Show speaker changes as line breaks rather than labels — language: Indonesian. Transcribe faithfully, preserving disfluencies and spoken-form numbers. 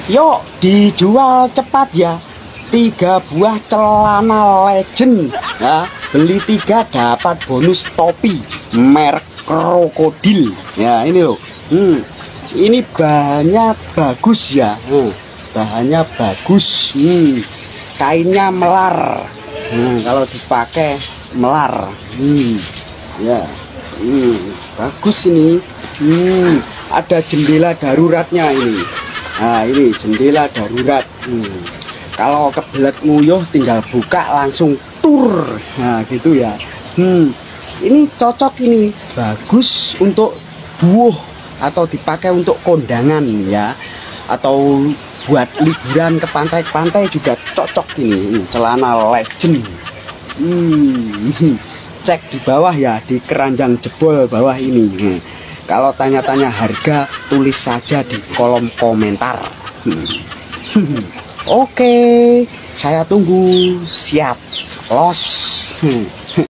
Yuk dijual cepat ya. Tiga buah celana legend ya. Beli tiga dapat bonus topi merek krokodil. Ya ini loh. Hmm. Ini bahannya bagus ya. Hmm. Bahannya bagus. Hmm. Kainnya melar. Hmm. Kalau dipakai melar. Hmm. Ya. Hmm. Bagus ini. Hmm. Ada jendela daruratnya ini. Nah ini jendela darurat. Hmm. Kalau kebelet nguyuh tinggal buka langsung tur. Nah gitu ya. Hmm, ini cocok ini. Bagus untuk buuh atau dipakai untuk kondangan ya. Atau buat liburan ke pantai-pantai juga cocok ini. Ini celana legend. Hmm, cek di bawah ya, di keranjang jebol bawah ini. Hmm. Kalau tanya-tanya harga, tulis saja di kolom komentar. Hmm. Oke, saya tunggu. Siap. Los.